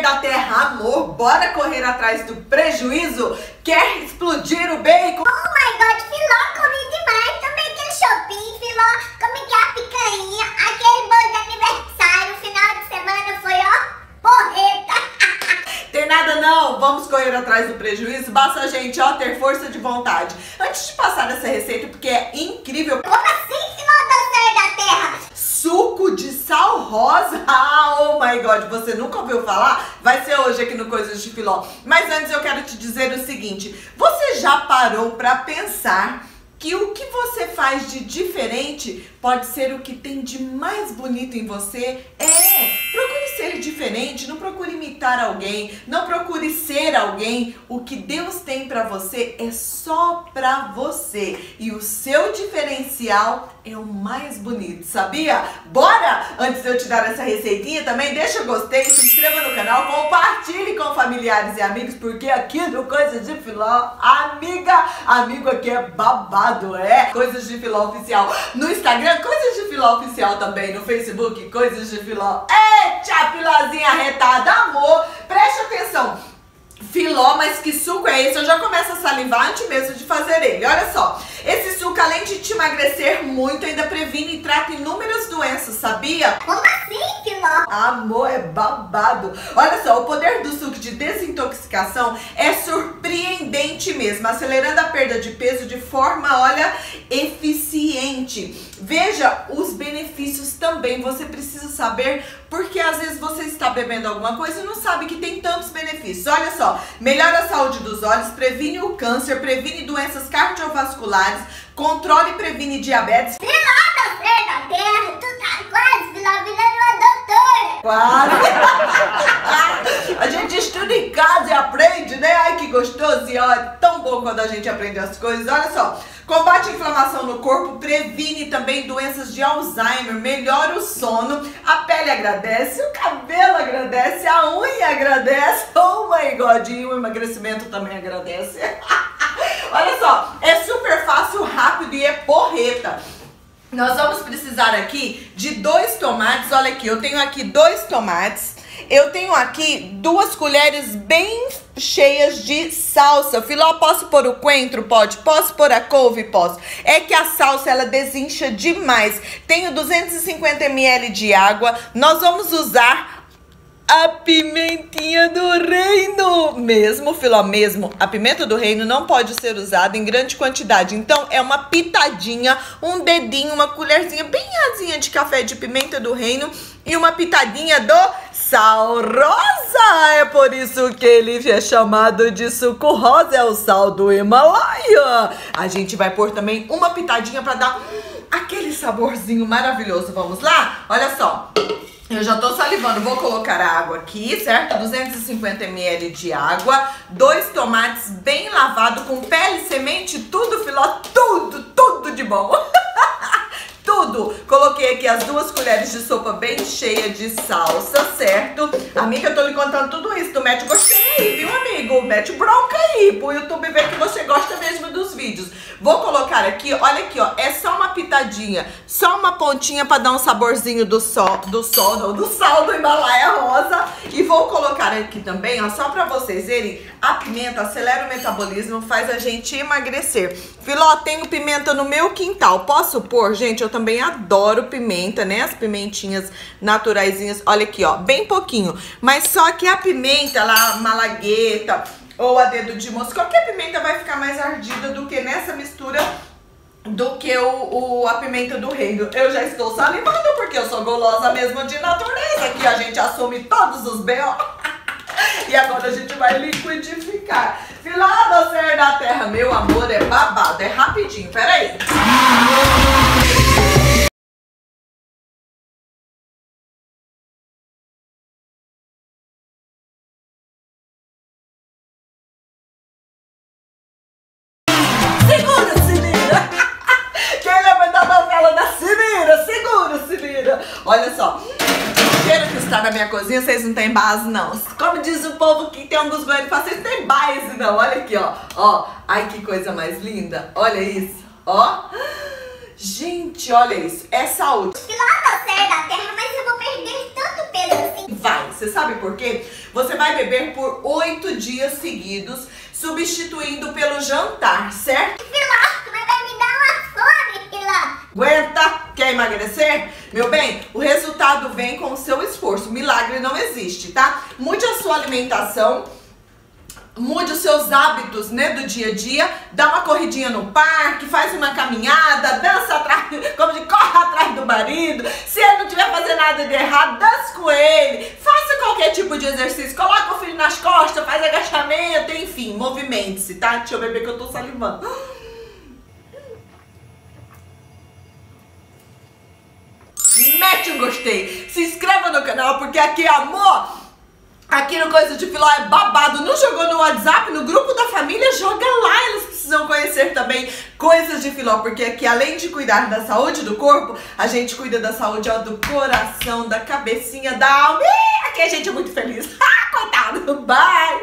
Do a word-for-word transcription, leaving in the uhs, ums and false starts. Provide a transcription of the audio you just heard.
da terra, amor, bora correr atrás do prejuízo? Quer explodir o bacon? Oh my god, Filó, comi demais. Tomei aquele shopping, Filó, comi aquela picanha, aquele bolo de aniversário. O final de semana foi, ó, porreta. Tem nada não, vamos correr atrás do prejuízo? Basta a gente, ó, ter força de vontade. Antes de passar nessa receita, porque é incrível. Como assim, Filó, dançar da terra? Suco de sal rosa? Ah, oh my god, você nunca ouviu falar? Vai ser hoje aqui no Coisas de Filó. Mas antes eu quero te dizer o seguinte: você já parou pra pensar que o que você faz de diferente pode ser o que tem de mais bonito em você? É, procure ser diferente, não procure imitar alguém, não procure ser alguém. O que Deus tem pra você é só pra você. E o seu diferencial é o mais bonito, sabia? Bora! Antes de eu te dar essa receitinha também, deixa o gostei, se inscreva no canal, compartilhe com familiares e amigos, porque aqui no Coisas de Filó, amiga, amigo aqui é babado, é? Coisas de Filó Oficial no Instagram, Coisas de Filó Oficial também no Facebook, Coisas de Filó. Eita, Filózinha arretada, amor! Preste atenção. Filó, mas que suco é esse? Eu já começo a salivar antes mesmo de fazer ele. Olha só, esse suco, além de te emagrecer muito, ainda previne e trata inúmeras doenças, sabia? Como assim, Filó? Amor, é babado. Olha só, o poder do suco de desintoxicação é surpreendente mesmo, acelerando a perda de peso de forma, olha, eficiente. Veja os benefícios também. Você precisa saber, porque às vezes você está bebendo alguma coisa e não sabe que tem tantos benefícios. Olha só, melhora a saúde dos olhos, previne o câncer, previne doenças cardiovasculares, controla e previne diabetes. Filó, dançar da terra, tu tá quase, Filó, virando uma doutora. Quase. A gente estuda em casa e aprende, né? Ai, que gostoso. E ó, é tão bom quando a gente aprende as coisas. Olha só, combate a inflamação no corpo, previne também doenças de Alzheimer, melhora o sono, a pele agradece, o cabelo agradece, a unha agradece. Oh my god, e o emagrecimento também agradece. Olha só, é super fácil, rápido e é porreta. Nós vamos precisar aqui de dois tomates. Olha aqui, eu tenho aqui dois tomates. Eu tenho aqui duas colheres bem cheias de salsa. Filó, posso pôr o coentro? Pode. Posso pôr a couve? Posso. É que a salsa, ela desincha demais. Tenho duzentos e cinquenta mililitros de água. Nós vamos usar a pimentinha do reino. Mesmo, Filó, mesmo. A pimenta do reino não pode ser usada em grande quantidade. Então, é uma pitadinha, um dedinho, uma colherzinha bem rasinha de café de pimenta do reino e uma pitadinha do sal rosa. É por isso que ele é chamado de suco rosa. É o sal do Himalaia. A gente vai pôr também uma pitadinha para dar aquele saborzinho maravilhoso. Vamos lá? Olha só. Eu já tô salivando, vou colocar a água aqui, certo? duzentos e cinquenta mililitros de água, dois tomates bem lavados, com pele, semente, tudo, Filó, tudo, tudo de bom. Tudo. Coloquei aqui as duas colheres de sopa bem cheia de salsa, certo? Amiga, eu tô lhe contando tudo isso, tu mete gostei aí, viu, amigo? Mete bronca aí, pro YouTube ver que você gosta mesmo dos vídeos. Vou colocar aqui, olha aqui, ó, é só uma pitadinha, só uma pontinha pra dar um saborzinho do sol, do sol, não, do sal do Himalaia rosa. E vou colocar aqui também, ó, só pra vocês verem, a pimenta acelera o metabolismo, faz a gente emagrecer. Filó, tenho pimenta no meu quintal, posso pôr? Gente, eu também adoro pimenta, né? As pimentinhas naturaisinhas, olha aqui, ó, bem pouquinho. Mas só que a pimenta lá, malagueta ou a dedo de moça, qualquer pimenta vai ficar mais ardida do que nessa mistura do que o, o, a pimenta do reino. Eu já estou salivando porque eu sou golosa mesmo de natureza. Aqui a gente assume todos os B O. E agora a gente vai liquidificar. Filó, doce da terra, meu amor, é babado, é rapidinho, peraí. Segura, se vira. Quem lembra da novela da Cimira? Segura, se vira. Olha só. Cheiro que está na minha cozinha, vocês não têm base, não. Como diz o povo que tem alguns goleiros, vocês não têm base, não. Olha aqui, ó. Ó. Ai, que coisa mais linda. Olha isso. Ó. Gente, olha isso. É saúde. Filó, dançar da terra, mas eu vou perder tanto peso assim. Vai. Você sabe por quê? Você vai beber por oito dias seguidos, substituindo pelo jantar, certo? Filó, mas vai me dar uma fome, Filó. Aguenta? Quer emagrecer? Meu bem, o resultado vem com o seu esforço. Milagre não existe, tá? Mude a sua alimentação, mude os seus hábitos, né, do dia a dia. Dá uma corridinha no parque, faz uma caminhada, dança atrás, como de corre atrás do marido. Se ele não estiver fazendo nada de errado, dança com ele. Faça qualquer tipo de exercício. Coloca o filho nas costas, faz agachamento, enfim, movimente-se, tá? Deixa eu beber que eu tô salivando. Mete um gostei, se inscreva no canal, porque aqui, amor, aqui no Coisa de Filó é babado. Não jogou no WhatsApp, no grupo da família? Joga lá, eles precisam conhecer também Coisas de Filó, porque aqui, além de cuidar da saúde do corpo, a gente cuida da saúde, ó, do coração, da cabecinha, da alma. Ih, aqui a gente é muito feliz. Ah, coitado, bye!